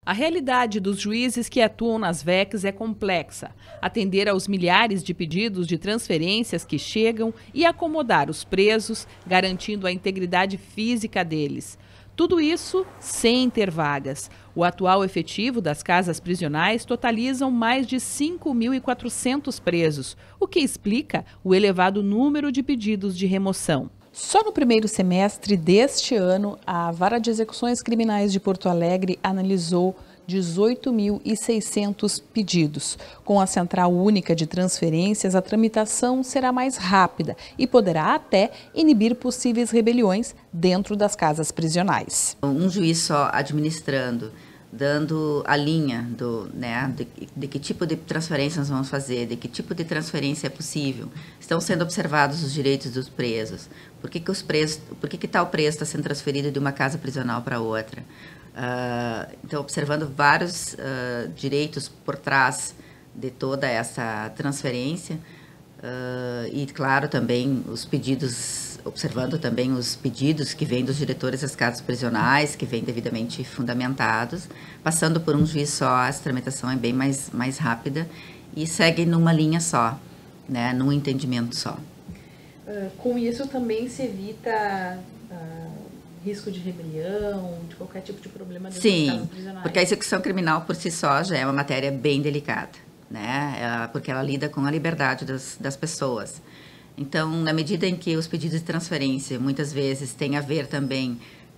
A realidade dos juízes que atuam nas VECs é complexa. Atender aos milhares de pedidos de transferências que chegam e acomodar os presos, garantindo a integridade física deles. Tudo isso sem ter vagas. O atual efetivo das casas prisionais totalizam mais de 5.400 presos, o que explica o elevado número de pedidos de remoção. Só no primeiro semestre deste ano, a Vara de Execuções Criminais de Porto Alegre analisou 18.600 pedidos. Com a Central Única de Transferências, a tramitação será mais rápida e poderá até inibir possíveis rebeliões dentro das casas prisionais. Um juiz só administrando, dando a linha de que tipo de transferência nós vamos fazer, de que tipo de transferência é possível. Estão sendo observados os direitos dos presos. Por que tal preso está sendo transferido de uma casa prisional para outra? Então, observando vários direitos por trás de toda essa transferência e, claro, também os pedidos, observando também os pedidos que vêm dos diretores das casas prisionais, que vêm devidamente fundamentados, passando por um juiz só, essa tramitação é bem mais rápida e segue numa linha só, né, num entendimento só. Com isso também se evita risco de rebelião, de qualquer tipo de problema dentro das casas prisionais. Sim, porque a execução criminal por si só já é uma matéria bem delicada, né? Porque ela lida com a liberdade das pessoas. Então, na medida em que os pedidos de transferência muitas vezes têm a ver também,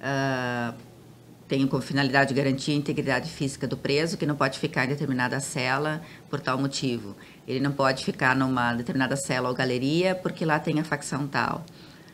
têm como finalidade garantir a integridade física do preso, que não pode ficar em determinada cela por tal motivo. Ele não pode ficar numa determinada cela ou galeria porque lá tem a facção tal.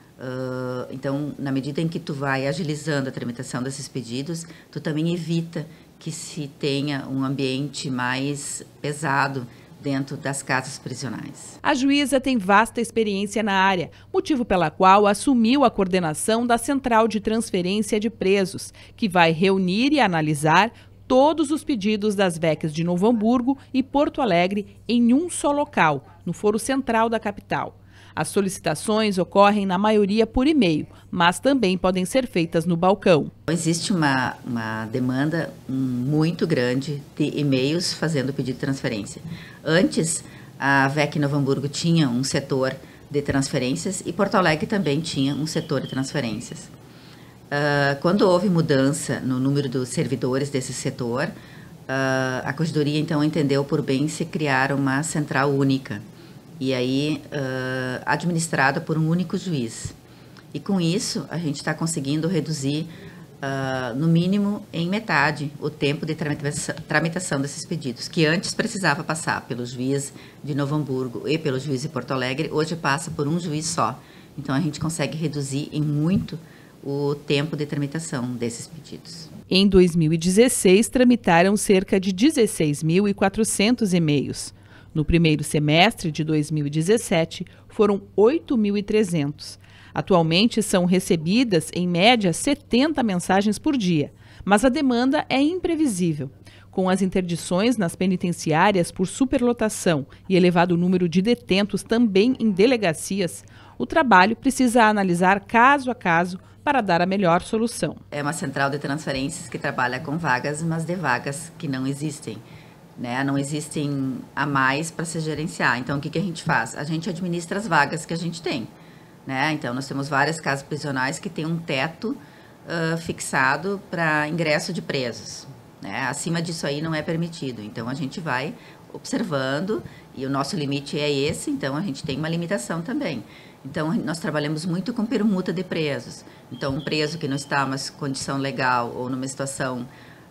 Então, na medida em que tu vai agilizando a tramitação desses pedidos, tu também evita que se tenha um ambiente mais pesado dentro das casas prisionais. A juíza tem vasta experiência na área, motivo pela qual assumiu a coordenação da Central de Transferência de Presos, que vai reunir e analisar todos os pedidos das VECs de Novo Hamburgo e Porto Alegre em um só local, no Foro Central da capital. As solicitações ocorrem na maioria por e-mail, mas também podem ser feitas no balcão. Existe uma demanda muito grande de e-mails fazendo pedido de transferência. Antes, a VEC Novo Hamburgo tinha um setor de transferências e Porto Alegre também tinha um setor de transferências. Quando houve mudança no número dos servidores desse setor, a Corregedoria então entendeu por bem se criar uma central única. E aí, administrada por um único juiz. E com isso, a gente está conseguindo reduzir, no mínimo, em metade, o tempo de tramitação desses pedidos, que antes precisava passar pelo juiz de Novo Hamburgo e pelo juiz de Porto Alegre, hoje passa por um juiz só. Então, a gente consegue reduzir em muito o tempo de tramitação desses pedidos. Em 2016, tramitaram cerca de 16.400 e-mails. No primeiro semestre de 2017, foram 8.300. Atualmente, são recebidas, em média, 70 mensagens por dia. Mas a demanda é imprevisível. Com as interdições nas penitenciárias por superlotação e elevado número de detentos também em delegacias, o trabalho precisa analisar caso a caso para dar a melhor solução. É uma central de transferências que trabalha com vagas, mas de vagas que não existem. Não existem a mais para se gerenciar. Então, o que a gente faz? A gente administra as vagas que a gente tem. Então, nós temos várias casas prisionais que têm um teto fixado para ingresso de presos. Acima disso aí não é permitido. Então, a gente vai observando e o nosso limite é esse, então a gente tem uma limitação também. Então, nós trabalhamos muito com permuta de presos. Então, um preso que não está em uma condição legal ou numa situação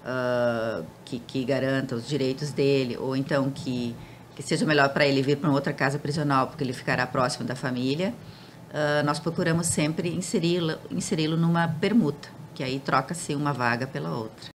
que garanta os direitos dele, ou então que seja melhor para ele vir para uma outra casa prisional, porque ele ficará próximo da família, nós procuramos sempre inseri-lo numa permuta, que aí troca-se uma vaga pela outra.